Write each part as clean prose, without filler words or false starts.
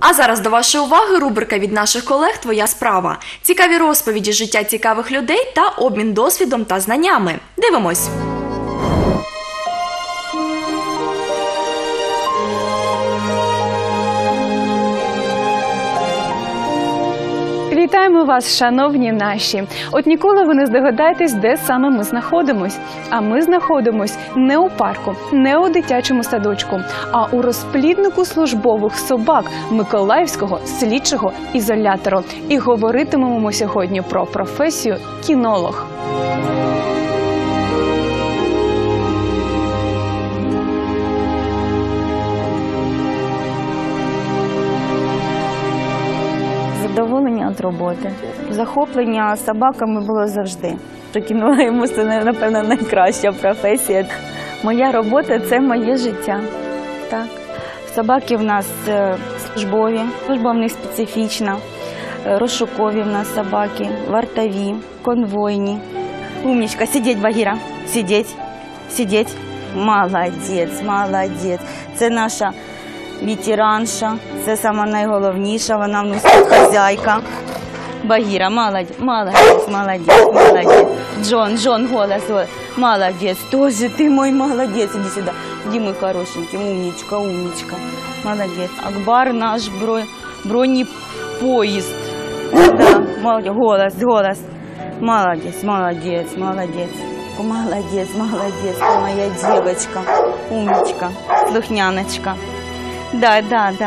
А зараз до вашої уваги рубрика від наших колег «Твоя справа». Цікаві розповіді життя цікавих людей та обмін досвідом та знаннями. Дивимось! Вітаємо вас, шановні наші! От ніколи ви не здогадаєтесь, де саме ми знаходимось. А ми знаходимось не у парку, не у дитячому садочку, а у розпліднику службових собак Миколаївського слідчого ізолятору. І говоритимемо ми сьогодні про професію кінолог. Задоволення від роботи. Захоплення собаками було завжди. Кінологом – це, напевно, найкраща професія. Моя робота – це моє життя. Так. Собаки в нас службові, служба в них специфічна. Розшукові в нас собаки, вартові, конвойні. Умничка, сидіть, Багіра, сидіть, сидіть. Молодець, молодець. Це наша ветеранша, це сама найголовніша, вона в нас хазяйка. Багіра, молодець, молодець, молодець, молодець. Джон, голос, молодець, тоже ти мой молодець, іди сюди. Іди, мой хорошенький, умничка, умничка, молодець. Акбар наш бронепоїзд. Да, голос, голос. Молодець, молодець, молодець. Молодець, молодець, моя дівчинка, умничка, слухняночка. Да.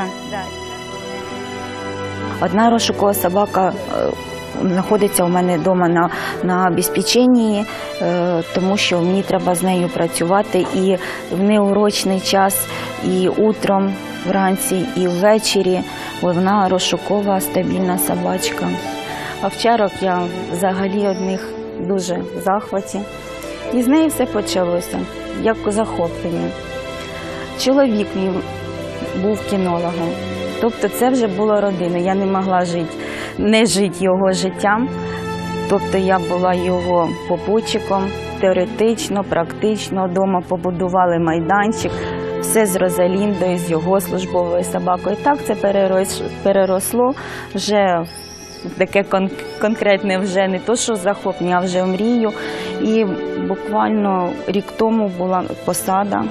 Одна розшукова собака знаходиться у мене вдома на обезпеченні, тому що мені треба з нею працювати і в неурочний час, і утром, вранці, і ввечері. Вона розшукова, стабільна собачка. Овчарок я взагалі одних дуже в захваті. І з нею все почалося, як захоплення. Чоловік мій був кінологом. Тобто це вже було родиною. Я не могла не жити його життям. Тобто я була його попутчиком, теоретично, практично. Дома побудували майданчик, все з Розаліндою, з його службовою собакою. Так це переросло вже таке конкретне, вже не то, що захоплення, а вже в мрію. І буквально рік тому була посада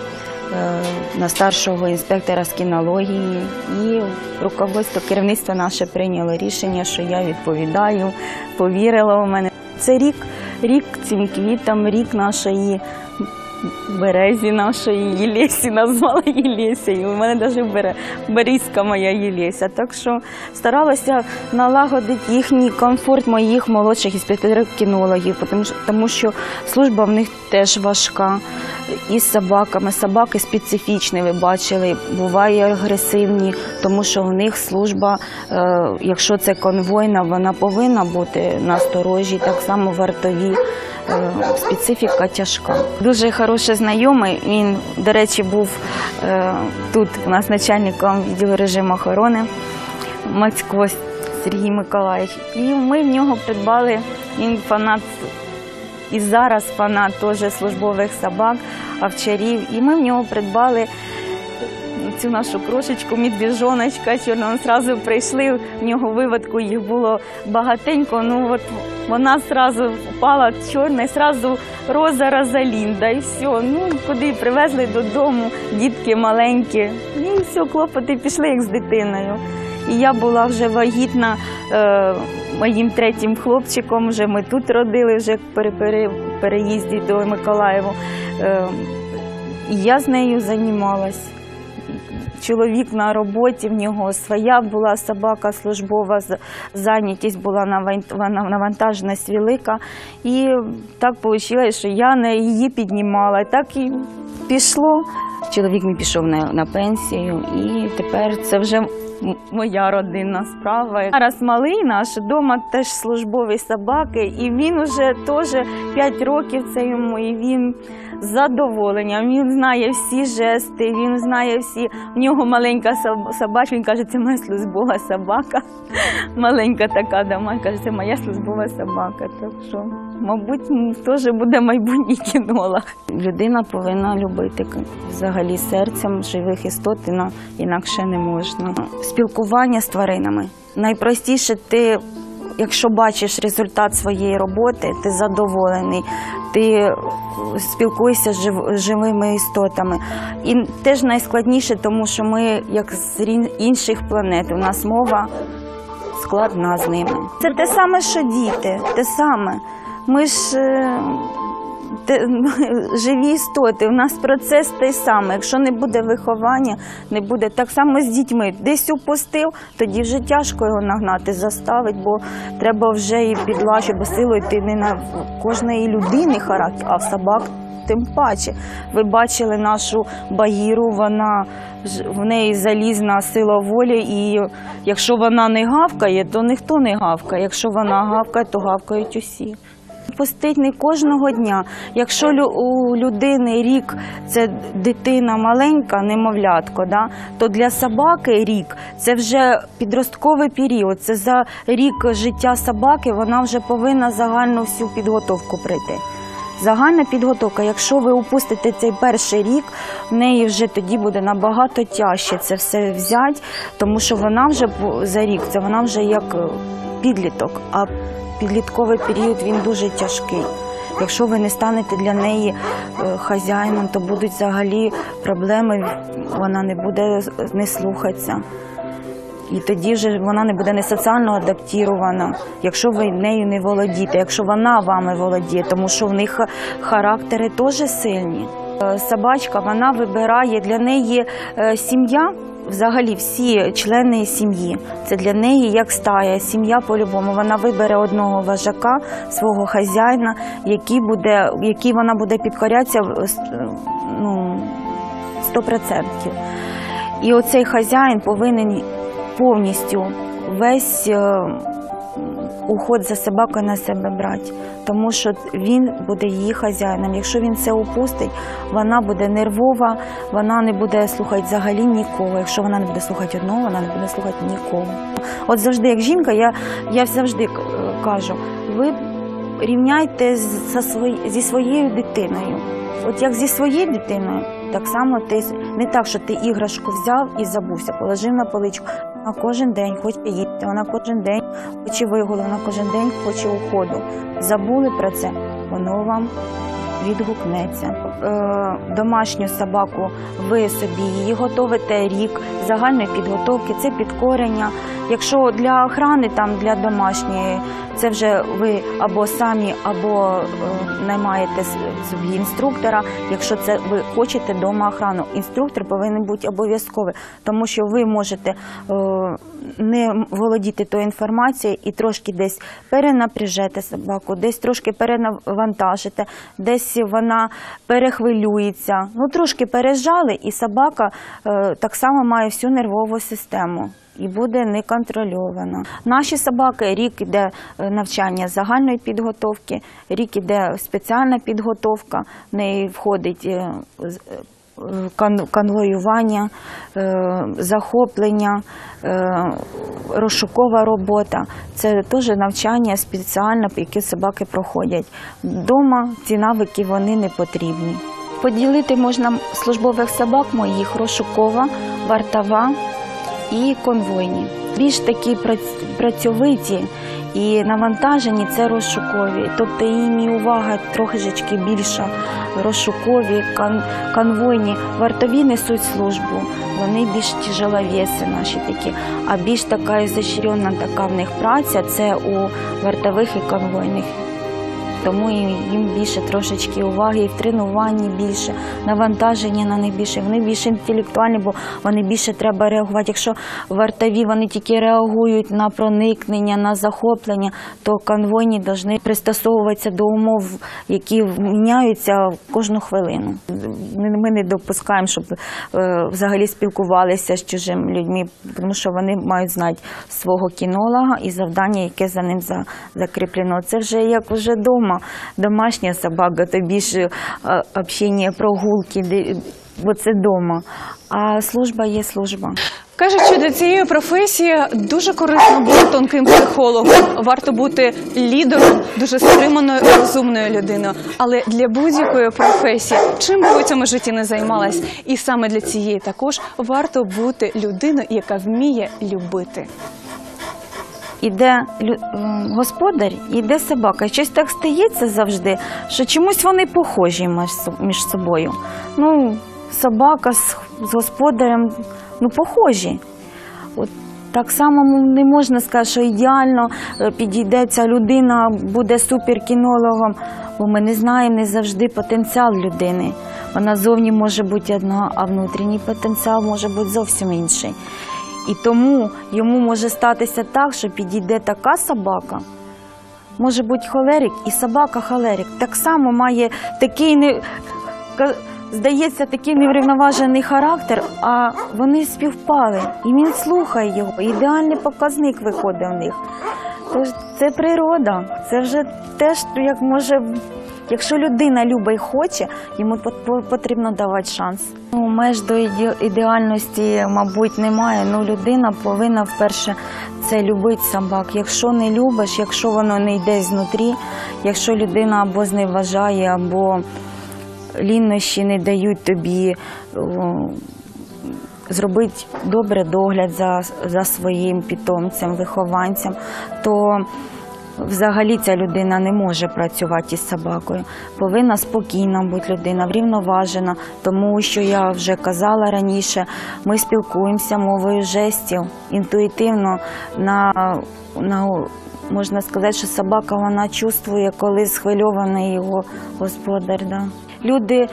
на старшого інспектора з кінології, і руководство, керівництво наше прийняло рішення, що я відповідаю, повірило в мене. Це рік цим квітам, рік нашої березі, нашої Єлесі, назвала Єлесею. У мене навіть берізка моя Єлеся. Так що старалася налагодити їхній комфорт моїх молодших інспекторів-кінологів, тому що служба в них теж важка. І з собаками. Собаки специфічні, ви бачили, буває агресивні, тому що в них служба, якщо це конвойна, вона повинна бути насторожі, так само вартові. Специфіка тяжка. Дуже хороший знайомий, він, до речі, був тут у нас начальником відділу режиму охорони, Мацько Сергій Миколаївич. І ми в нього придбали, він фанат, і зараз фанат теж службових собак, овчарів. І ми в нього придбали цю нашу крошечку, медвіжоночка чорна. Ми одразу прийшли, в нього виводку їх було багатенько. Ну от вона одразу впала чорна, і одразу роза Розалінда. І все, ну куди привезли додому, дітки маленькі. І все, клопоти пішли як з дитиною. І я була вже вагітна моїм третім хлопчиком, вже ми тут родили, вже при переїзді до Миколаєва. І я з нею займалась. Чоловік на роботі, в нього своя була собака службова, зайнятість була, навантаженість велика. І так вийшло, що я її піднімала. Так і пішло. Чоловік мій пішов на пенсію, і тепер це вже моя родинна справа. Зараз малий наш, вдома теж службові собаки, і він вже теж 5 років це йому, і він з задоволенням. Він знає всі жести, він знає всі, в нього маленька собачка, він каже, це моя службова собака. Маленька така дома, каже, це моя службова собака. Так що, мабуть, теж буде майбутній кінолог. Людина повинна любити взагалі серцем живих істот, інакше не можна. Спілкування з тваринами. Найпростіше ти, якщо бачиш результат своєї роботи, ти задоволений, ти спілкуєшся з живими істотами. І теж найскладніше, тому що ми, як з інших планет, у нас мова складна з ними. Це те саме, що діти, те саме. Ми ж живі істоти, у нас процес той самий. Якщо не буде виховання, не буде так само з дітьми. Десь упустив, тоді вже тяжко його нагнати, заставити, бо треба вже і підлачити, бо силою ти не на кожної людини характер, а в собак тим паче. Ви бачили нашу Багіру, в неї залізна сила волі, і якщо вона не гавкає, то ніхто не гавкає. Якщо вона гавкає, то гавкають усі. Пустить не кожного дня. Якщо у людини рік – це дитина маленька, немовлятко, да, то для собаки рік – це вже підростковий період. Це за рік життя собаки вона вже повинна загальну всю підготовку пройти. Загальна підготовка, якщо ви упустите цей перший рік, в неї вже тоді буде набагато тяжче це все взяти, тому що вона вже за рік, це вона вже як підліток, а підлітковий період, він дуже тяжкий. Якщо ви не станете для неї хазяїном, то будуть взагалі проблеми, вона не буде не слухатися. І тоді вже вона не буде не соціально адаптована, якщо ви нею не володієте, якщо вона вами володіє, тому що в них характери теж сильні. Собачка, вона вибирає, для неї сім'я, взагалі всі члени сім'ї, це для неї як стая, сім'я по-любому. Вона вибере одного вожака, свого хазяїна, який вона буде підкорятися 100%. І оцей хазяїн повинен повністю весь уход за собакою на себе брати, тому що він буде її хазяїном. Якщо він це упустить, вона буде нервова, вона не буде слухати взагалі нікого. Якщо вона не буде слухати одного, вона не буде слухати нікого. От завжди, як жінка, я завжди кажу, ви рівняйте зі своєю дитиною. От як зі своєю дитиною, так само ти, не так, що ти іграшку взяв і забувся, положив на поличку. Вона кожен день хоче їсти, вона кожен день хоче вигулу, вона кожен день хоче уходу. Забули про це, воно вам відгукнеться. Домашню собаку ви собі її готовите рік загальної підготовки, це підкорення. Якщо для охорони, там, для домашньої, це вже ви або самі, або наймаєте собі інструктора. Якщо це ви хочете дома охорону, інструктор повинен бути обов'язковий, тому що ви можете не володіти тою інформацією і трошки десь перенапряжете собаку, десь трошки перенавантажите, десь вона перехвилюється. Ну, трошки пережали, і собака так само має всю нервову систему і буде неконтрольована. Наші собаки, рік іде навчання загальної підготовки, рік іде спеціальна підготовка, в неї входить конвоювання, захоплення, розшукова робота. Це теж навчання спеціальне, які собаки проходять. Вдома ці навики вони не потрібні. Поділити можна службових собак моїх: розшукова, вартова і конвойні. Більш такі працьовиті і навантажені – це розшукові. Тобто їм і увага трошечки більша. Розшукові, конвойні, вартові несуть службу. Вони більш тяжеловеси наші такі. А більш така ізощрена така в них праця – це у вартових і конвойних. Тому їм більше трошечки уваги, і в тренуванні більше, навантаження на них більше. Вони більш інтелектуальні, бо вони більше треба реагувати. Якщо вартові вони тільки реагують на проникнення, на захоплення, то конвойні повинні пристосовуватися до умов, які міняються кожну хвилину. Ми не допускаємо, щоб взагалі спілкувалися з чужими людьми, тому що вони мають знати свого кінолога і завдання, яке за ним закріплено. Це вже як вже вдома. вдома домашня собака, то більше общення, прогулки, бо це вдома. А служба є служба. Кажуть, що для цієї професії дуже корисно бути тонким психологом. Варто бути лідером, дуже стриманою і розумною людиною. Але для будь-якої професії, чим би ви у цьому житті не займалась, і саме для цієї також варто бути людиною, яка вміє любити. Іде господар, іде собака. Щось так стається завжди, що чомусь вони похожі між собою. Ну, собака з господарем, ну, похожі. От так само не можна сказати, що ідеально підійде ця людина, буде суперкінологом, бо ми не знаємо не завжди потенціал людини. Вона зовні може бути одна, а внутрішній потенціал може бути зовсім інший. І тому йому може статися так, що підійде така собака, може бути холерик і собака холерик. Так само має такий, здається, такий неврівноважений характер, а вони співпали. І він слухає його, ідеальний показник виходить у них. Тож це природа, це вже теж, як може, якщо людина любить і хоче, йому потрібно давати шанс. Меж до ідеальності, мабуть, немає. Ну, людина повинна вперше це любити собак. Якщо не любиш, якщо воно не йде знутрі, якщо людина або зневажає, або лінощі не дають тобі зробити добре догляд за своїм питомцем, вихованцем, то взагалі ця людина не може працювати із собакою. Повинна спокійна бути людина, врівноважена, тому що я вже казала раніше, ми спілкуємося мовою жестів, інтуїтивно, можна сказати, що собака, вона чувствує, коли схвильований його господар. Да. Люди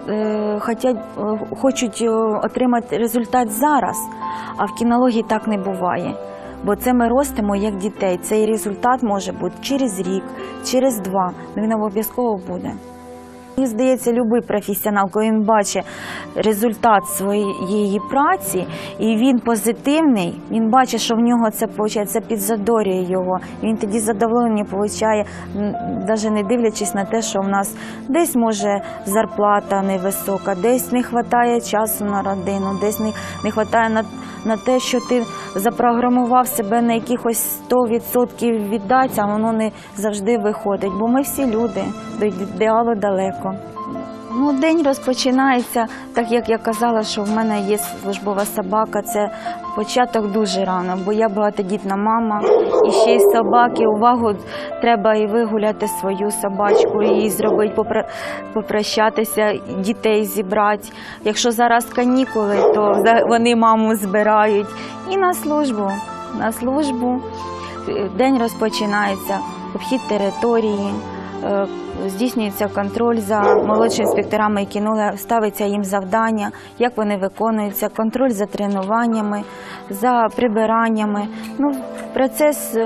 хочуть отримати результат зараз, а в кінології так не буває. Бо це ми ростимо як дітей. Цей результат може бути через рік, через 2, але він обов'язково буде. Мені здається, будь-який професіонал, коли він бачить результат своєї праці, і він позитивний, він бачить, що в нього це виходить, це підзадорює його. І він тоді задоволення отримує, навіть не дивлячись на те, що в нас десь, може, зарплата невисока, десь не вистачає часу на родину, десь не вистачає на те, що ти запрограмував себе на якихось 100% віддати, а воно не завжди виходить. Бо ми всі люди, до ідеалу далеко. Ну, день розпочинається, так як я казала, що в мене є службова собака, це початок дуже рано, бо я багатодітна мама, і ще й собаки, увагу, треба і вигуляти свою собачку, і зробити, попрощатися, дітей зібрати. Якщо зараз канікули, то вони маму збирають. І на службу. День розпочинається, обхід території, здійснюється контроль за молодшими інспекторами і кінологами, ставиться їм завдання, як вони виконуються, контроль за тренуваннями, за прибираннями. Ну, процес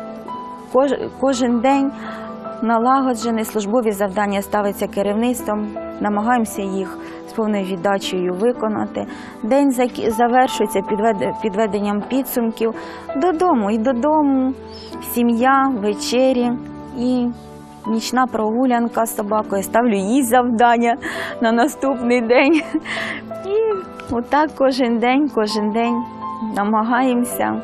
кожен день налагоджений, службові завдання ставиться керівництвом, намагаємося їх з повною віддачею виконати. День завершується підведенням підсумків додому, сім'я, вечері і нічна прогулянка з собакою, ставлю їй завдання на наступний день. І отак кожен день намагаємося,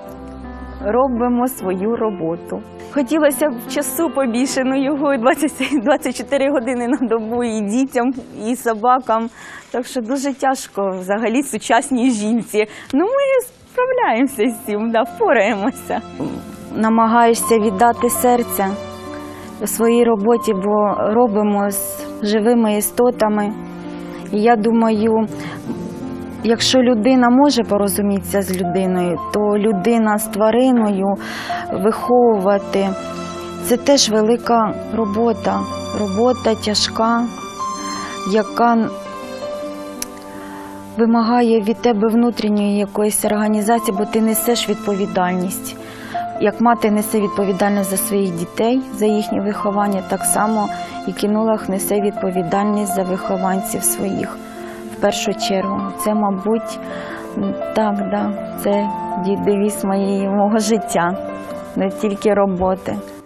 робимо свою роботу. Хотілося б часу побільше, ну його 24 години на добу і дітям, і собакам. Так що дуже тяжко взагалі сучасній жінці. Ну ми справляємося з цим, впораємося. Намагаюся віддати серце у своїй роботі, бо робимо з живими істотами. І я думаю, якщо людина може порозумітися з людиною, то людина з твариною виховувати – це теж велика робота. Робота тяжка, яка вимагає від тебе внутрішньої якоїсь організації, бо ти несеш відповідальність. Як мати несе відповідальність за своїх дітей, за їхнє виховання, так само і кінолог несе відповідальність за вихованців своїх. В першу чергу. Це, мабуть, це девіз мого життя, не тільки роботи.